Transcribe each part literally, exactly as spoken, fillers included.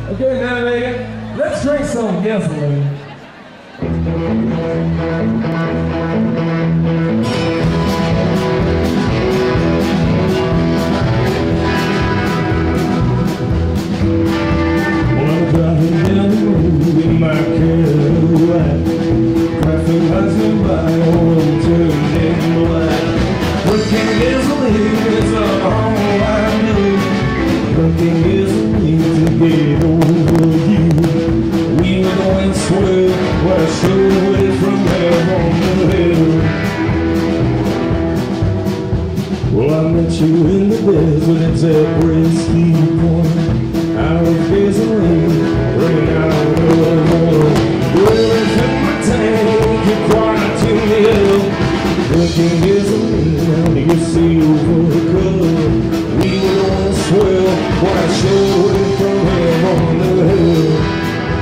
Okay, now, Megan, let's drink some gasoline. Well, I'm driving down the road in my Cadillac, traffic passing by, on turning black. Drinking gasoline is all I do. Drinking gasoline to get over you. We were going swell, what a show away from there on the hill. Well, I met you in the desert, it's at Brisky Point. I was gasoline, ran out of the water. Well, it's in my tank, you're quiet to the hill. Drinking gasoline, now you see over the cup. We were going swell, what I showed it from here on the hill.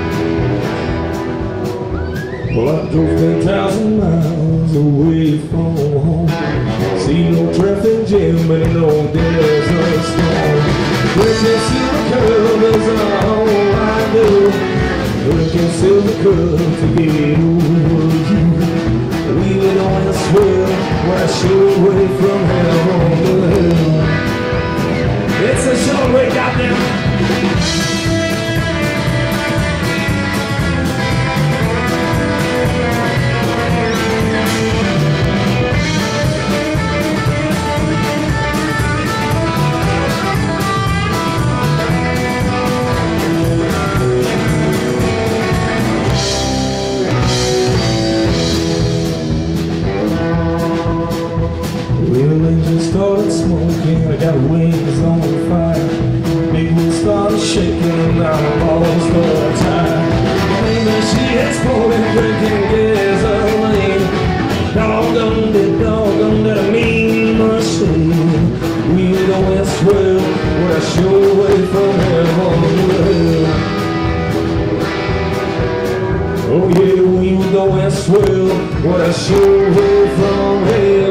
Well, I drove ten thousand miles away from home. See no traffic jam, but no desert storm. Drinking silver cup is all I do. Drinking silver cup to get over you. We were on the swell, where I showed away from hell on the hill. It's a short way, goddamn. Started smoking, I got wings on fire. People started shaking and I lost all time. Maybe she exploded, drinking gasoline. Doggone it, doggone that mean machine. We don't swell, where I show away from heaven. Oh yeah, we don't swell, where I show away from hell.